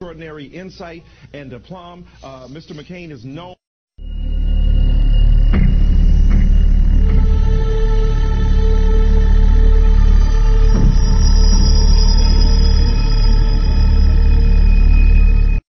extraordinary insight and aplomb. Mr. McCain is known